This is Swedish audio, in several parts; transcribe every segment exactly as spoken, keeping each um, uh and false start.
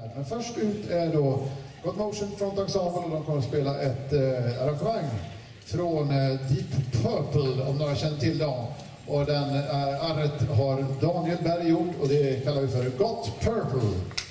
Men först ut är då Got Motion Front Ensemble och de kommer att spela ett eh, arrangemang från eh, Deep Purple, om några känner till dem. Och den eh, arret har Daniel Berg gjort och det kallar vi för Got Purple.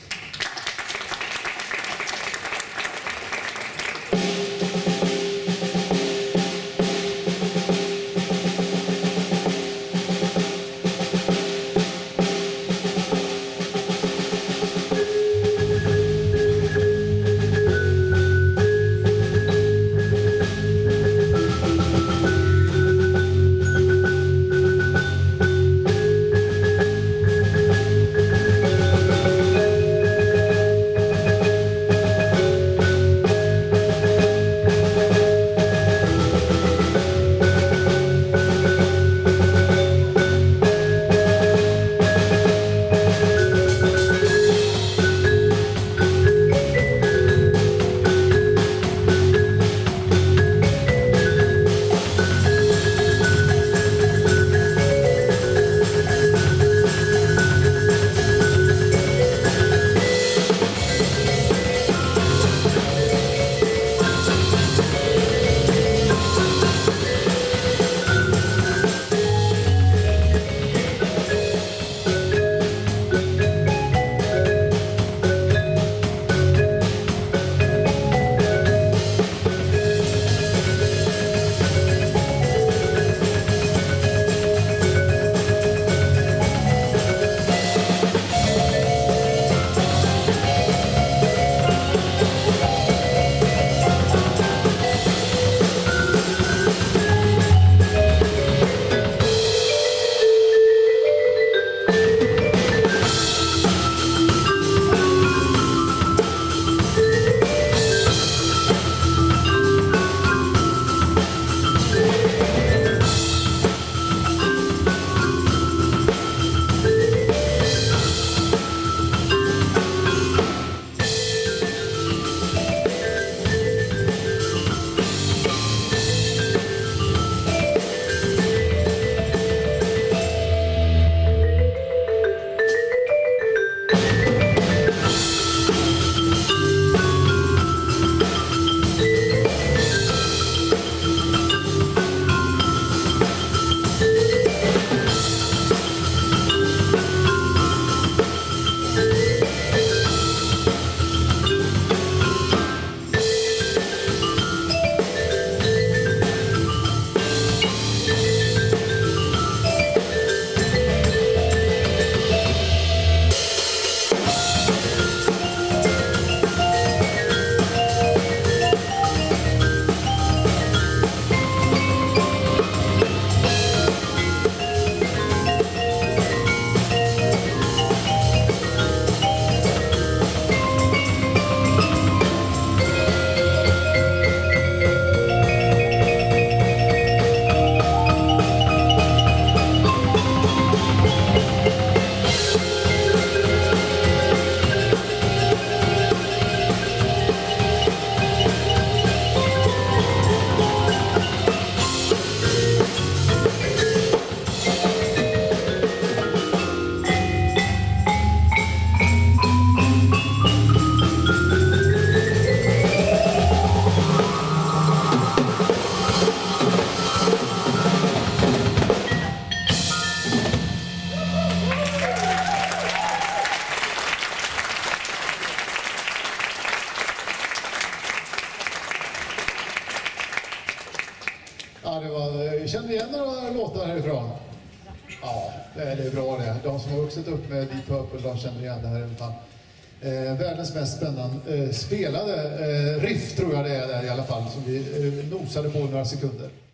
Ja, det var, känner ni igen några låtar härifrån? Ja, det är bra det. De som har vuxit upp med Deep Purple, de känner igen det här i alla fall. Eh, världens mest spännande eh, spelade eh, riff tror jag det är där i alla fall, som vi eh, nosade på några sekunder.